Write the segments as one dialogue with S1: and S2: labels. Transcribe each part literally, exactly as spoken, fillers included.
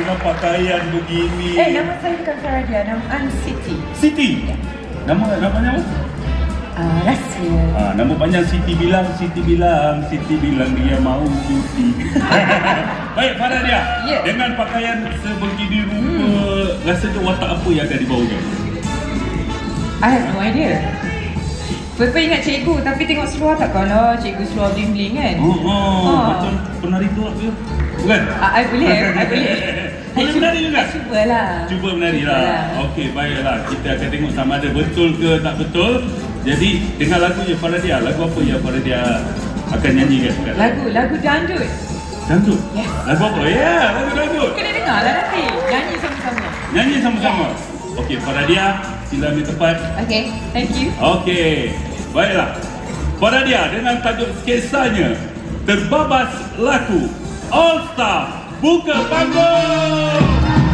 S1: dengan pakaian begini.
S2: Eh, nama saya bukan Faradia, nama I'm Siti.
S1: Siti? Ya. Nama, namanya apa?
S2: Uh, rahsia.
S1: Ah, nama panjang Siti bilang, Siti bilang, Siti bilang dia mau cuti. Baik, Faradia.
S2: Yeah.
S1: Dengan pakaian sebegini rupa, hmm. rasanya watak apa yang ada di bawahnya?
S2: I have no idea. Papa ingat cikgu, tapi tengok seluar tak kalah cikgu seluar bling-bling kan?
S1: Oh, oh,
S2: oh.
S1: Macam penari tu apa? Bukan?
S2: Uh, I boleh, I boleh.
S1: Boleh menari juga?
S2: Cubalah.
S1: Cuba menari lah. Okey, baiklah. Kita akan tengok sama ada betul ke tak betul. Jadi, dengan lagunya Faradia, lagu apa yang Faradia akan nyanyikan sekarang?
S2: Lagu, lagu dangdut.
S1: Dangdut?
S2: Yes.
S1: Lagu apa? Ya, yeah, lagu dangdut.
S2: Kena dengar lah nanti. Nyanyi sama-sama.
S1: Nyanyi sama-sama?
S2: Yes.
S1: Okey, Faradia, sila ambil tempat.
S2: Okay, thank you.
S1: Okey, baiklah. Faradia dengan tajuk sketsanya Terbabas Laku All Star buka panggung.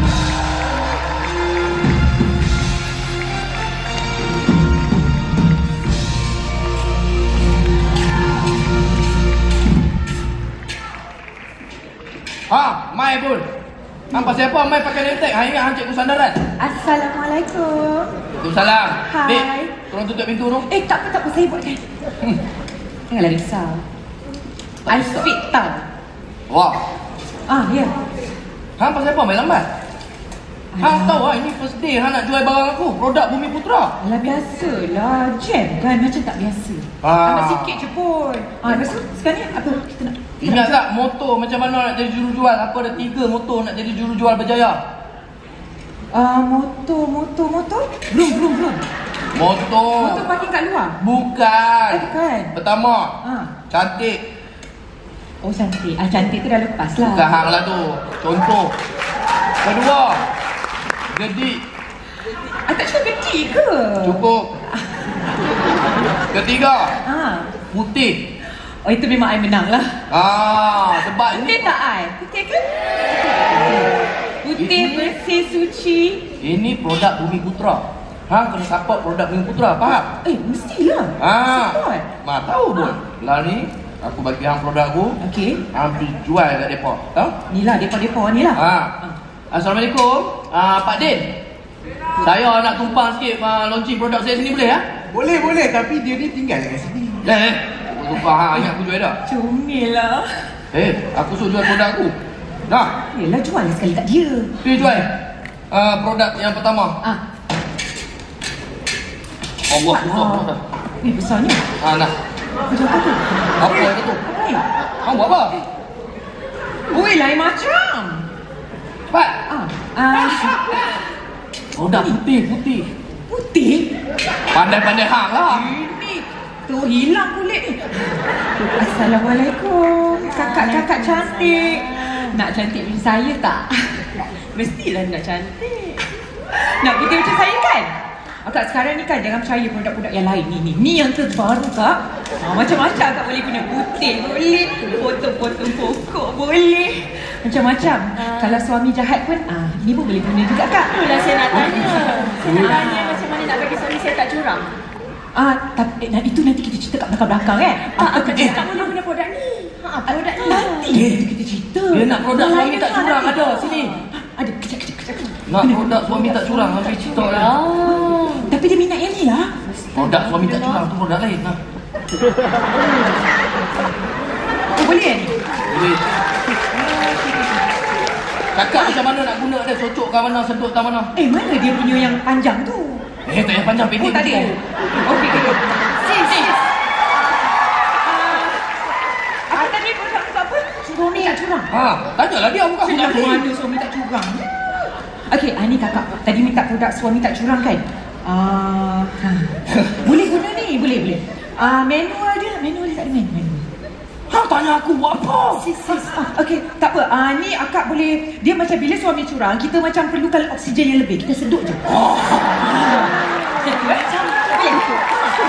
S3: Ha, Mai pun. Hampa siapa Mai pakai name-tag? Ha, ingat hang cikgu sandaran.
S2: Assalamualaikum.
S3: Waalaikumsalam.
S2: Hai.
S3: Dik, tolong tutup pintu tu.
S2: Eh, tak apa, tak apa. Saya buat kan. Janganlah risau. I fit tau.
S3: Wah.
S2: Ah, ya.
S3: Hampa siapa Mai lambat? Hang tahu ah ini first day hang nak jual barang aku, produk Bumi Putra.
S2: Alah, biasalah. Jam kan macam tak biasa.
S3: Ah.
S2: Tambah sikit je pun. Ah, lepas tu sekarang ni apa kita nak?
S3: Ingat tak motor macam mana nak jadi jurujual? Aku ada tiga motor nak jadi jurujual berjaya.
S2: Ah, motor, motor, motor. Belum, belum, belum.
S3: Motor.
S2: Motor parking kat luar.
S3: Bukan.
S2: Ah, bukan.
S3: Pertama,
S2: Ah.
S3: cantik.
S2: Oh, cantik. Ah, cantik tu dah lepas lah.
S3: Bukan hang lah tu. Contoh. Kedua, gedik.
S2: Ah, tak cakap gedik ke?
S3: Cukup. Ketiga,
S2: Ah.
S3: putih.
S2: Oh, itu memang I menang lah.
S3: Ah, sebab
S2: Putih
S3: ini
S2: tak I? Putih ke? Putih,
S3: Ini-
S2: bersih, suci.
S3: ini produk Bumi Putra. Hang kena support produk Bumi Putra, faham?
S2: Eh, mestilah.
S3: Ah,
S2: Support.
S3: mak tahu pun. Lah ni aku bagi hang produk aku,
S2: Okey.
S3: hang pergi jual kat depa. Tahu?
S2: Ni lah, depa-depa ni lah.
S3: Ha. Assalamualaikum. Ah, Pak Din. Saya nak tumpang sikit uh, launching produk saya sini boleh ya?
S4: Boleh, boleh. Tapi dia ni tinggal kat sini.
S3: Eh, eh. Aku tumpang hang ingat aku jual dah.
S2: Comel lah.
S3: Eh, aku suruh jual produk aku. Nah,
S2: Yelah, jual lah sekali kat dia.
S3: pergi jual. Uh, produk yang pertama.
S2: Ah,
S3: Allah
S2: kuat
S3: Allah.
S2: lah.
S3: Allah.
S2: Ni besarnya.
S3: Ah, nah.
S2: Macam apa tu?
S3: Apa yang tu?
S2: Apa ni?
S3: Hang buat apa?
S2: Ui, lain macam.
S3: Cepat.
S2: Ah, ah,
S3: Produk putih, putih.
S2: putih.
S3: Pandai-pandai hang lah.
S2: Ini tu hilang kulit ni. Assalamualaikum. Kakak-kakak cantik. Nak cantik macam saya tak? Mestilah nak cantik. Nak putih macam saya kan? Akak sekarang ni kan jangan percaya produk-produk yang lain ni. Ni, ni yang terbaru kak. Ha, macam-macam kak boleh guna putih boleh. Potong-potong pokok boleh. Macam-macam. Uh. Kalau suami jahat pun, ah, ni pun boleh guna juga kak.
S5: Itulah saya nak tanya. Saya nak tanya macam mana nak bagi suami saya tak curang.
S2: Ah, tapi eh, itu nanti kita cerita kat belakang-belakang eh.
S5: Ah,
S2: Ah,
S5: akan
S2: eh,
S5: cakap dulu guna produk ni. Ha, produk ni.
S2: nanti eh, kita cerita.
S3: Dia nak produk suami
S2: Lain
S3: tak
S2: lah
S3: curang
S2: nanti.
S3: ada sini.
S2: Ah, ada kejap kejap kejap.
S3: Nak produk suami tak curang, habis cerita lah.
S5: Oh.
S2: Tapi dia minat yang ni lah.
S3: Produk suami tak curang tu produk lain lah.
S2: Oh, boleh ni?
S3: Boleh. Kakak macam mana nak guna dia? Socok kat mana, sedut kat mana?
S2: Eh, mana dia punya yang panjang tu?
S3: Eh, tak payah panjang, pendek.
S2: Oh, tak ada. Okey, okey.
S5: Sis, sis.
S2: Apa tadi produk tu apa? Suami tak curang.
S3: Ha, tanyalah dia bukan
S2: Saya
S3: bukan
S2: nak
S3: ni.
S2: mana suami tak curang. Okey, ah, ni kakak. Tadi minta produk suami tak curang kan? Ah, ha. Boleh guna ni, boleh, boleh. Ah, manual dia, manual dia tak ada manual.
S3: Hang tanya aku buat apa?
S2: Sis, sis. Ah, okey, tak apa. Ah, ni akak boleh, dia macam bila suami curang, kita macam perlukan oksigen yang lebih. Kita sedut je. Oh. Macam boleh betul.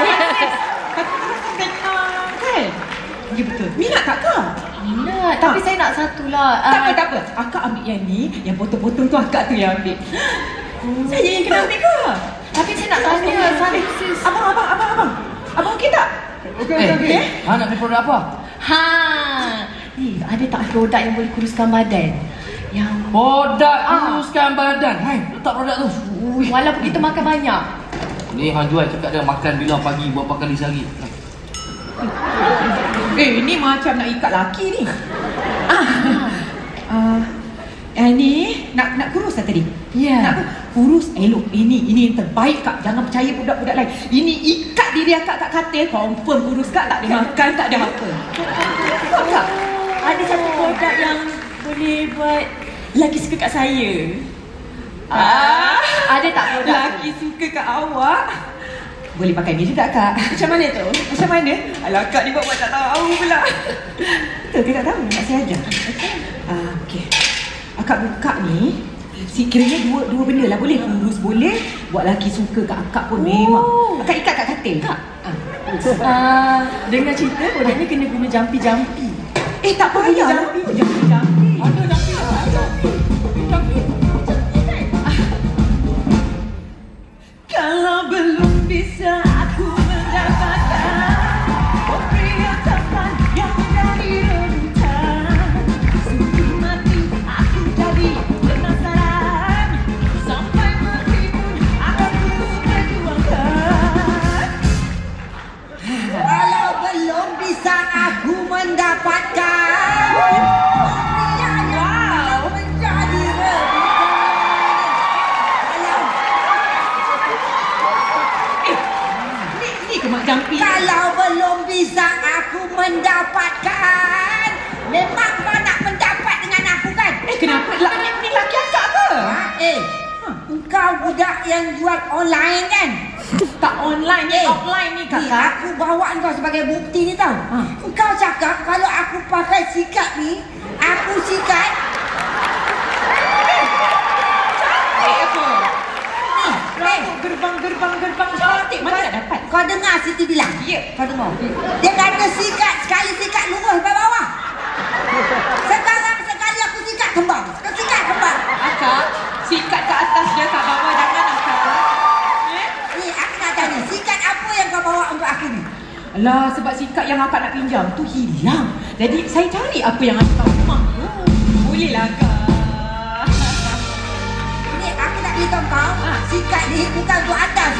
S2: Kan? Ya betul. Minat tak kak?
S5: Minat. Tapi
S2: Ah.
S5: saya nak satu lah.
S2: Tak apa,
S5: Ah,
S2: tak apa. Akak ambil yang ni, yang potong-potong tu akak tu yang ambil. Saya yang kena ambil kak.
S5: Tapi saya nak tanya satu sis.
S2: Abang, abang, abang, abang. Abang okey tak? Okey,
S3: Eh, eh, hang nak beli produk apa?
S5: Ha. Ni ada tak produk yang boleh kuruskan badan?
S2: Yang
S3: Produk
S2: Ah.
S3: kuruskan badan. Hai, letak produk tu.
S2: Ui, walaupun kita makan banyak.
S3: Ni hang jual cakap dia makan bilang pagi berapa kali sehari.
S2: Eh, ini macam nak ikat laki ni. Ah. Ah. Eh, ni nak nak kurus tak tadi?
S5: Ya.
S2: Nak apa? Kurus elok. Ini ini yang terbaik Kak. Jangan percaya budak-budak lain. Ini ikat diri akak kat katil, confirm kurus Kak. Tak ada makan, tak ada apa. Kak, Kak.
S5: Ada satu produk yang boleh buat lelaki suka kat saya.
S2: Ah,
S5: Ada tak produk tu?
S2: laki suka kat awak. Boleh pakai ni juga Kak.
S5: Macam mana tu?
S2: Macam mana? Alah Kak ni buat-buat tak tahu pula. Betul ke tak tahu? Nak saya ajar. Ah, okey. Akak buka ni. Si kiranya dua dua benda lah. Boleh kurus, boleh buat laki suka kat akak pun memang. Akak ikat kat katil. Kak. Ah.
S5: Ah, dengar cerita produk ni kena guna jampi-jampi.
S2: Eh tak payah.
S5: Jampi.
S2: Jampi.
S3: Ada jampi. Jampi. Jampi.
S2: Kalau belum bisa aku mendapatkan pria tampan yang menjadi rebutan, sungguh mati aku jadi penasaran. Sampai mati pun akan ku perjuangkan.
S6: Kalau belum bisa aku mendapatkan pria yang menjadi rebutan.
S2: Ni ni ke mak jampi?
S6: Kalau belum bisa aku mendapatkan, memang kau nak mendapat dengan aku kan?
S2: Eh kenapa? Lah ni, ni laki akak ke?
S6: Ha, eh, engkau budak yang jual online kan?
S2: Tak online ni,
S6: Eh,
S2: offline ni
S6: Ni,
S2: kakak.
S6: aku bawa kau sebagai bukti ni tau.
S2: Ha.
S6: Engkau cakap kalau aku pakai sikat ni, aku sikat.
S2: Eh apa?
S6: Ni, eh,
S2: Rambut gerbang-gerbang gerbang cantik. Mana nak dapat?
S6: kau dengar Siti bilang?
S2: Ya.
S6: Kau dengar? Dia kata sikat, sekali sikat lurus sampai bawah. Sekarang sekali aku sikat kembang. Kau sikat kembang.
S2: Akak, sikat kat atas je kat bawah, jangan akak. Eh?
S6: Ni, aku nak tanya, sikat apa yang kau bawa untuk aku ni?
S2: Alah, sebab sikat yang akak nak pinjam tu hilang. Jadi saya cari apa yang akak rumah tu. Boleh lah akak.
S6: Ni, aku nak beritahu kau,
S2: Ha.
S6: sikat ni bukan untuk atas